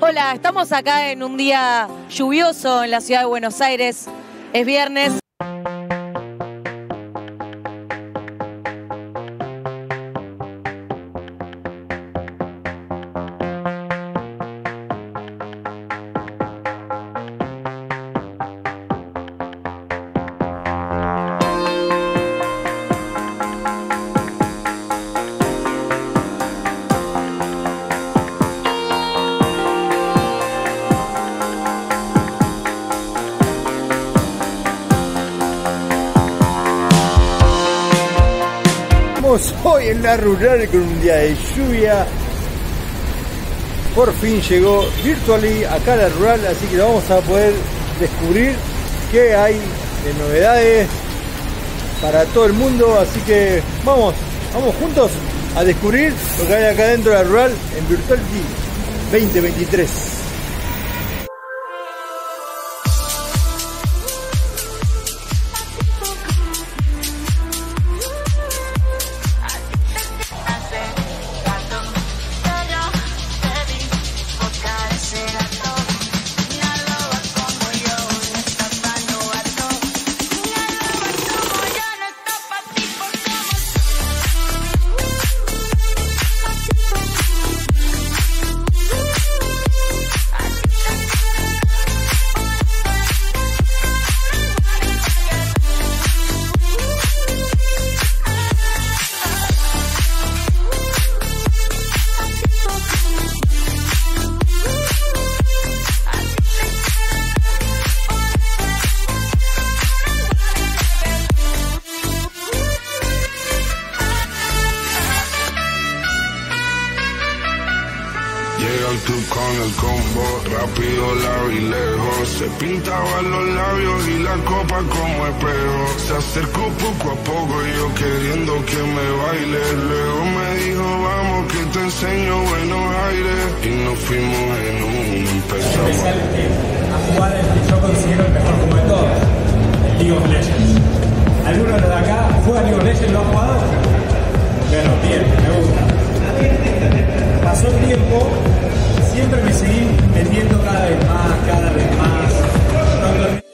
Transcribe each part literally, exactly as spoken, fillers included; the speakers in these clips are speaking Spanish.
Hola, estamos acá en un día lluvioso en la ciudad de Buenos Aires. Es viernes. Hoy en la rural con un día de lluvia. Por fin llegó Virtually acá a la rural, así que vamos a poder descubrir qué hay de novedades para todo el mundo. Así que vamos, vamos juntos a descubrir lo que hay acá dentro de la rural en Virtually veinte veintitrés. Llega al club con el combo, rápido, largo y lejos. Se pintaban los labios y la copa como espejo. Se acercó poco a poco, yo queriendo que me baile. Luego me dijo, vamos que te enseño buenos aires. Y nos fuimos en un empezamos. Especial a jugar el que yo considero el mejor juego de todos, el League of Legends. ¿Alguno de acá juega League of Legends? ¿Lo ha jugado? Bueno, bien, me gusta. Pasó el tiempo, siempre me seguí metiendo cada vez más, cada vez más. No,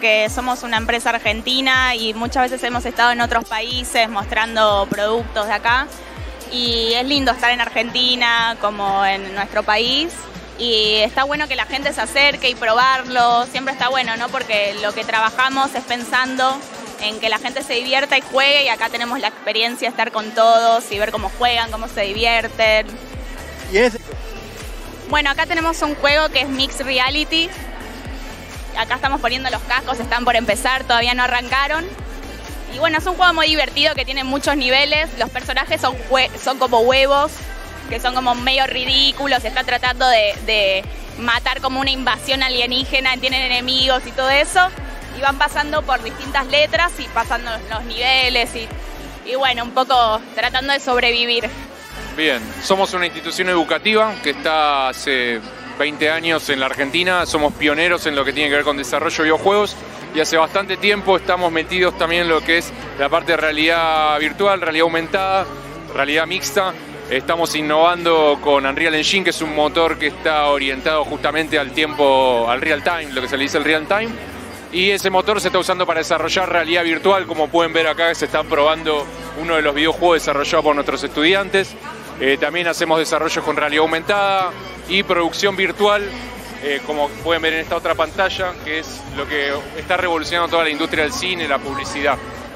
porque somos una empresa argentina y muchas veces hemos estado en otros países mostrando productos de acá. Y es lindo estar en Argentina como en nuestro país. Y está bueno que la gente se acerque y probarlo. Siempre está bueno, ¿no? Porque lo que trabajamos es pensando en que la gente se divierta y juegue. Y acá tenemos la experiencia de estar con todos y ver cómo juegan, cómo se divierten. ¿Y ese? Bueno, acá tenemos un juego que es Mixed Reality. Acá estamos poniendo los cascos, están por empezar, todavía no arrancaron. Y bueno, es un juego muy divertido que tiene muchos niveles. Los personajes son, son como huevos, que son como medio ridículos. Se está tratando de, de matar como una invasión alienígena, tienen enemigos y todo eso. Y van pasando por distintas letras y pasando los niveles y, y bueno, un poco tratando de sobrevivir. Bien, somos una institución educativa que está hace veinte años en la Argentina, somos pioneros en lo que tiene que ver con desarrollo de videojuegos y hace bastante tiempo estamos metidos también en lo que es la parte de realidad virtual, realidad aumentada, realidad mixta. Estamos innovando con Unreal Engine, que es un motor que está orientado justamente al tiempo, al real time, lo que se le dice el real time. Y ese motor se está usando para desarrollar realidad virtual, como pueden ver acá, se está probando uno de los videojuegos desarrollados por nuestros estudiantes. Eh, también hacemos desarrollos con realidad aumentada y producción virtual, eh, como pueden ver en esta otra pantalla, que es lo que está revolucionando toda la industria del cine y la publicidad.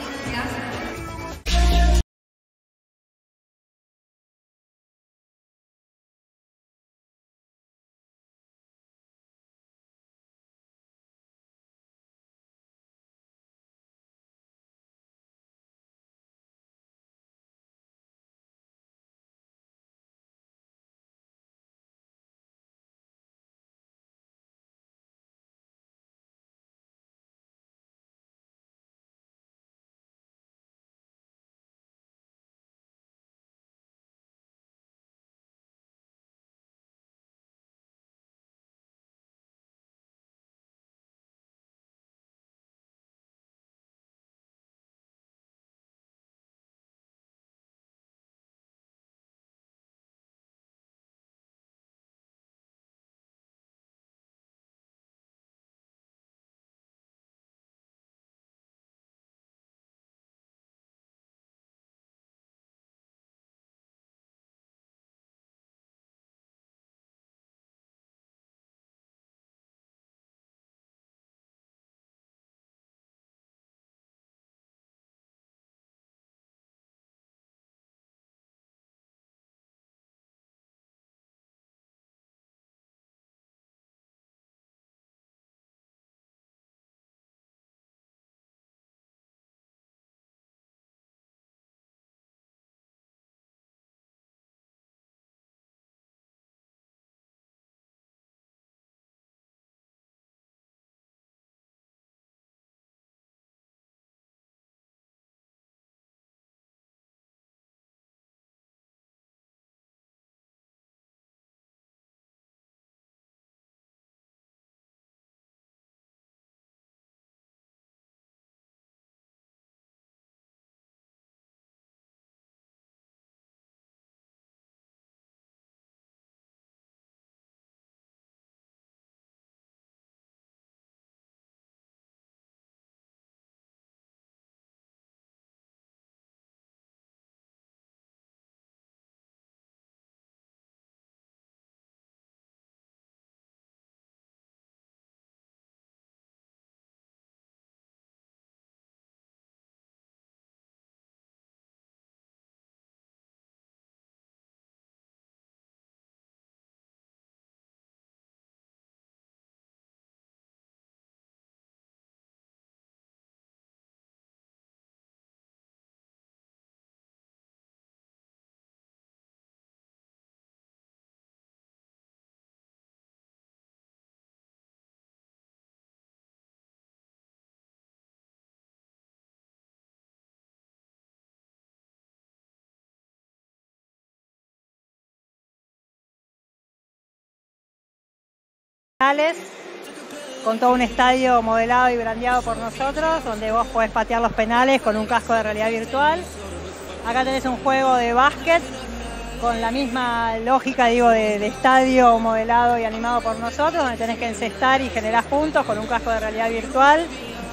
Con todo un estadio modelado y brandeado por nosotros, donde vos podés patear los penales con un casco de realidad virtual. Acá tenés un juego de básquet con la misma lógica, digo, de, de estadio modelado y animado por nosotros, donde tenés que encestar y generar puntos con un casco de realidad virtual.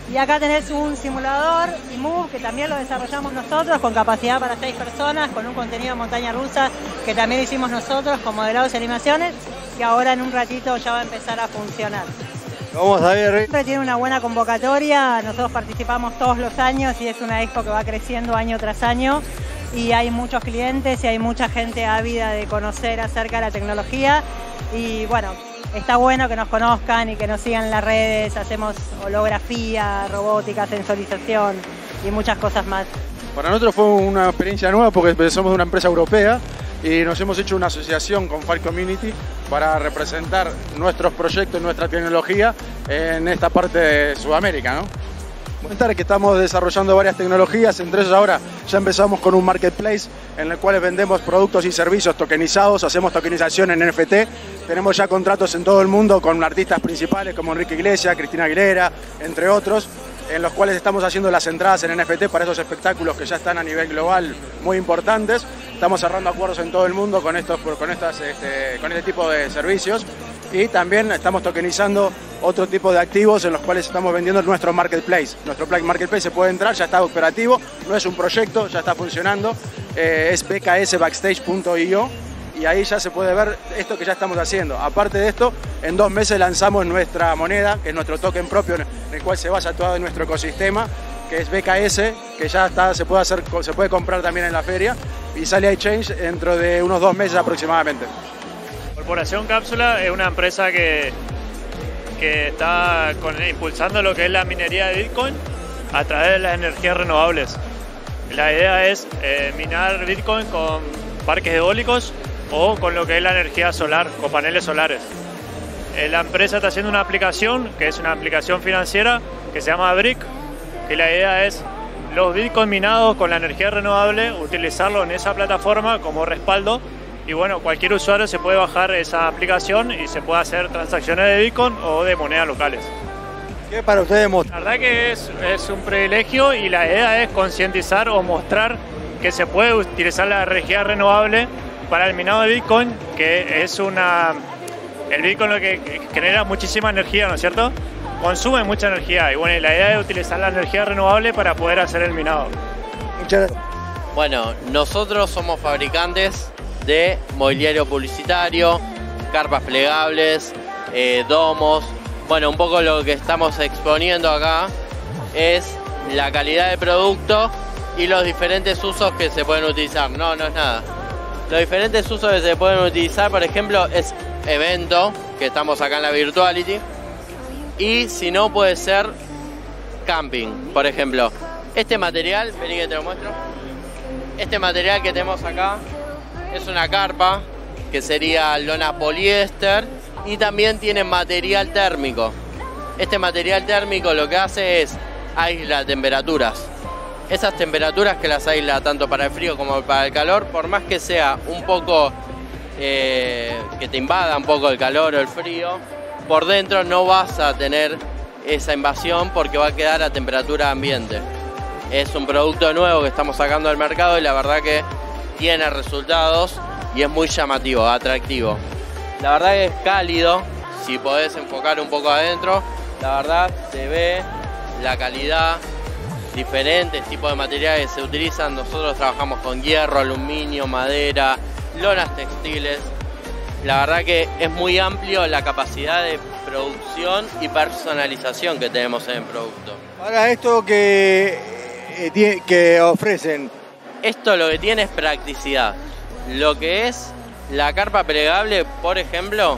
Y acá tenés un simulador y Move, que también lo desarrollamos nosotros, con capacidad para seis personas, con un contenido de montaña rusa que también hicimos nosotros con modelados y animaciones, que ahora en un ratito ya va a empezar a funcionar. Vamos a ver. Siempre tiene una buena convocatoria, nosotros participamos todos los años y es una expo que va creciendo año tras año y hay muchos clientes y hay mucha gente ávida de conocer acerca de la tecnología y bueno, está bueno que nos conozcan y que nos sigan en las redes, hacemos holografía, robótica, sensorización y muchas cosas más. Para nosotros fue una experiencia nueva porque somos una empresa europea y nos hemos hecho una asociación con Fire Community para representar nuestros proyectos, nuestra tecnología en esta parte de Sudamérica, ¿no? Comentar que estamos desarrollando varias tecnologías, entre ellas ahora ya empezamos con un marketplace en el cual vendemos productos y servicios tokenizados, hacemos tokenización en N F T, tenemos ya contratos en todo el mundo con artistas principales como Enrique Iglesias, Cristina Aguilera, entre otros, en los cuales estamos haciendo las entradas en N F T para esos espectáculos que ya están a nivel global muy importantes. Estamos cerrando acuerdos en todo el mundo con, estos, con, estas, este, con este tipo de servicios y también estamos tokenizando otro tipo de activos en los cuales estamos vendiendo nuestro marketplace. Nuestro marketplace se puede entrar, ya está operativo, no es un proyecto, ya está funcionando, eh, es b k s backstage punto i o y ahí ya se puede ver esto que ya estamos haciendo. Aparte de esto, en dos meses lanzamos nuestra moneda, que es nuestro token propio en el cual se basa todo nuestro ecosistema, que es B K S, que ya está, se puede hacer, se puede comprar también en la feria y sale a exchange dentro de unos dos meses aproximadamente. Corporación Cápsula es una empresa que, que está con, impulsando lo que es la minería de Bitcoin a través de las energías renovables. La idea es eh, minar Bitcoin con parques eólicos o con lo que es la energía solar, con paneles solares. Eh, la empresa está haciendo una aplicación, que es una aplicación financiera, que se llama Brick, que la idea es los Bitcoin minados con la energía renovable, utilizarlo en esa plataforma como respaldo. Y bueno, cualquier usuario se puede bajar esa aplicación y se puede hacer transacciones de Bitcoin o de monedas locales. ¿Qué para ustedes mostrar? La verdad que es, es un privilegio y la idea es concientizar o mostrar que se puede utilizar la energía renovable para el minado de Bitcoin, que es una... El Bitcoin lo que genera muchísima energía, ¿no es cierto? Consume mucha energía y bueno, y la idea es utilizar la energía renovable para poder hacer el minado. Muchas gracias. Bueno, nosotros somos fabricantes de mobiliario publicitario, carpas plegables, eh, domos. Bueno, un poco lo que estamos exponiendo acá es la calidad de producto y los diferentes usos que se pueden utilizar. No, no es nada. Los diferentes usos que se pueden utilizar, por ejemplo, es evento, que estamos acá en la Virtuality, y si no puede ser camping, por ejemplo. Este material, vení que te lo muestro, este material que tenemos acá es una carpa, que sería lona poliéster, y también tiene material térmico. Este material térmico lo que hace es aísla temperaturas. Esas temperaturas que las aísla tanto para el frío como para el calor, por más que sea un poco, eh, que te invada un poco el calor o el frío, por dentro no vas a tener esa invasión porque va a quedar a temperatura ambiente. Es un producto nuevo que estamos sacando al mercado y la verdad que tiene resultados y es muy llamativo, atractivo. La verdad que es cálido, si podés enfocar un poco adentro, la verdad se ve la calidad, diferentes tipos de materiales que se utilizan. Nosotros trabajamos con hierro, aluminio, madera, lonas textiles. La verdad que es muy amplio la capacidad de producción y personalización que tenemos en el producto. Para esto que, eh, que ofrecen. Esto lo que tiene es practicidad. Lo que es la carpa plegable, por ejemplo,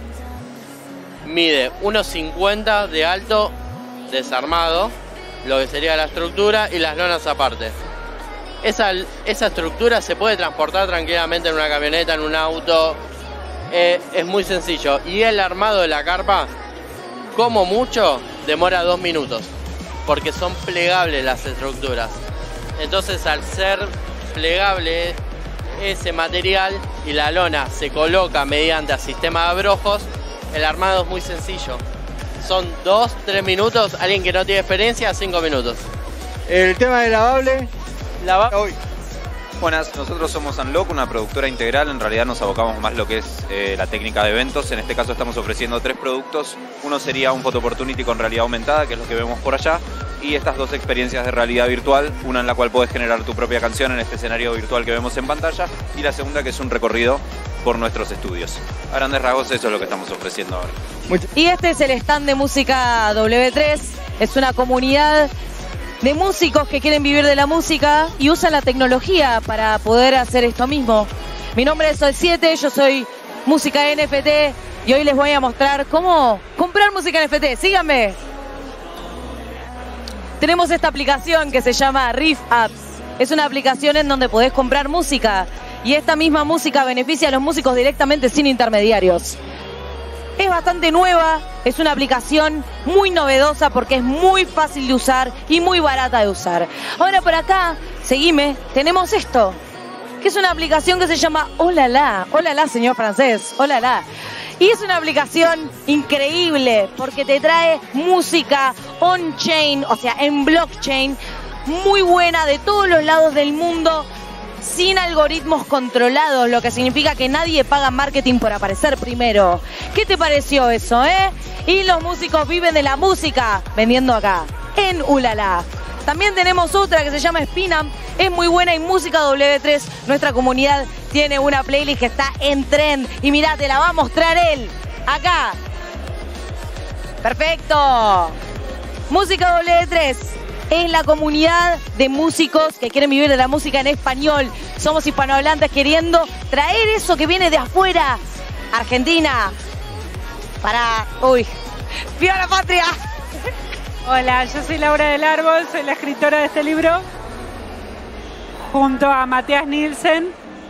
mide uno cincuenta de alto desarmado, lo que sería la estructura y las lonas aparte. Esa, esa estructura se puede transportar tranquilamente en una camioneta, en un auto, eh, es muy sencillo. Y el armado de la carpa, como mucho, demora dos minutos, porque son plegables las estructuras. Entonces, al ser plegable ese material y la lona se coloca mediante sistema de abrojos, el armado es muy sencillo. Son dos, tres minutos, alguien que no tiene experiencia, cinco minutos. El tema de lavable. Lava Hoy. Buenas, nosotros somos Unlock, una productora integral. En realidad nos abocamos más lo que es eh, la técnica de eventos. En este caso estamos ofreciendo tres productos. Uno sería un Photo Opportunity con realidad aumentada, que es lo que vemos por allá. y estas dos experiencias de realidad virtual, una en la cual podés generar tu propia canción en este escenario virtual que vemos en pantalla, y la segunda que es un recorrido por nuestros estudios. A grandes rasgos eso es lo que estamos ofreciendo ahora. Y este es el stand de Música doble u tres, es una comunidad de músicos que quieren vivir de la música y usan la tecnología para poder hacer esto mismo. Mi nombre es Sol siete, yo soy Música N F T y hoy les voy a mostrar cómo comprar música N F T. Síganme. Tenemos esta aplicación que se llama Riff Apps. Es una aplicación en donde podés comprar música y esta misma música beneficia a los músicos directamente sin intermediarios. Es bastante nueva, es una aplicación muy novedosa porque es muy fácil de usar y muy barata de usar. Ahora por acá, seguime, tenemos esto, que es una aplicación que se llama Olala. Olala, señor francés, Olala. Y es una aplicación increíble porque te trae música on-chain, o sea, en blockchain, muy buena de todos los lados del mundo, sin algoritmos controlados, lo que significa que nadie paga marketing por aparecer primero. ¿Qué te pareció eso, eh? Y los músicos viven de la música vendiendo acá, en Ulala. También tenemos otra que se llama Spinam, es muy buena, y Música doble u tres, nuestra comunidad, tiene una playlist que está en trend. Y mirá, te la va a mostrar él, acá. Perfecto. Música doble u tres. Es la comunidad de músicos que quieren vivir de la música en español. Somos hispanohablantes queriendo traer eso que viene de afuera. Argentina. Para... Uy. ¡Viva la patria! Hola, yo soy Laura del Árbol, soy la escritora de este libro. Junto a Matías Nielsen.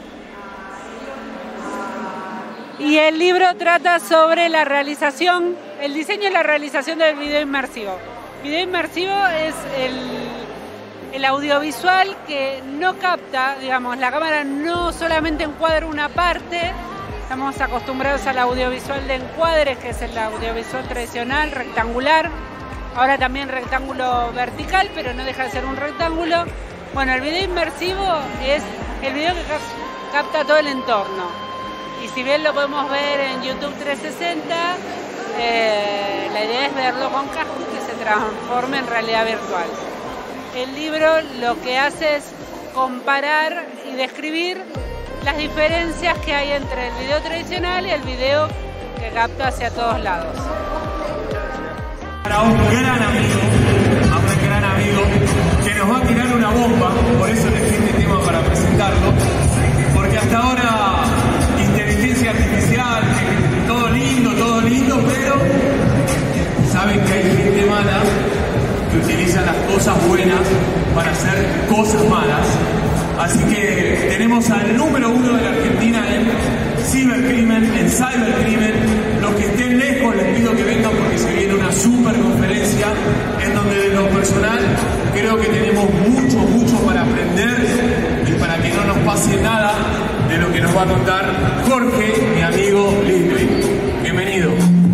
Y el libro trata sobre la realización, el diseño y la realización del video inmersivo. Video inmersivo es el, el audiovisual que no capta, digamos, la cámara no solamente encuadra una parte. Estamos acostumbrados al audiovisual de encuadres, que es el audiovisual tradicional, rectangular. Ahora también rectángulo vertical, pero no deja de ser un rectángulo. Bueno, el video inmersivo es el video que capta todo el entorno. Y si bien lo podemos ver en YouTube trescientos sesenta, eh, la idea es verlo con casco y que se transforme en realidad virtual. El libro lo que hace es comparar y describir las diferencias que hay entre el video tradicional y el video que capta hacia todos lados. Para un gran amigo, a un gran amigo que nos va a tirar una bomba, por eso elegí este tema para presentarlo, porque hasta ahora inteligencia artificial, todo lindo, todo lindo, pero saben que hay gente mala que utiliza las cosas buenas para hacer cosas malas. Así que tenemos al número uno de la Argentina en cibercrimen, en cybercrimen. Los que estén lejos les pido que vengan porque se viene una super conferencia en donde de lo personal creo que tenemos mucho, mucho para aprender y para que no nos pase nada de lo que nos va a contar Jorge, mi amigo Lindgren. Bienvenido.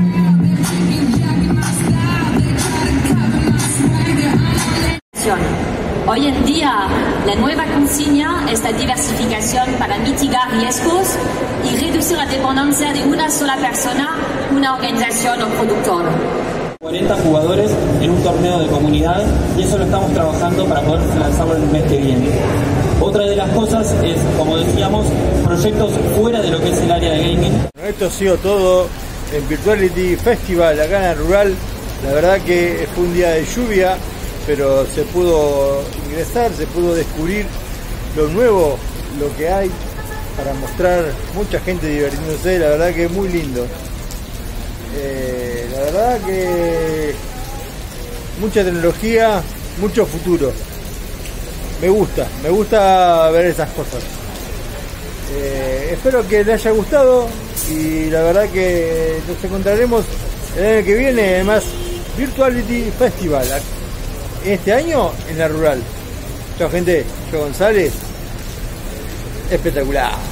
Hoy en día, la nueva consigna es la diversificación para mitigar riesgos y reducir la dependencia de una sola persona, una organización o productor. cuarenta jugadores en un torneo de comunidad y eso lo estamos trabajando para poder lanzarlo el mes que viene. Otra de las cosas es, como decíamos, proyectos fuera de lo que es el área de gaming. Esto ha sido todo en Virtuality Festival acá en el Rural. La verdad que fue un día de lluvia, pero se pudo ingresar, se pudo descubrir lo nuevo, lo que hay para mostrar, mucha gente divirtiéndose, la verdad que es muy lindo. Eh, la verdad que mucha tecnología, mucho futuro. Me gusta, me gusta ver esas cosas. Eh, espero que les haya gustado y la verdad que nos encontraremos el año que viene, además Virtuality Festival. Este año en la Rural. Chao gente, yo González. Espectacular.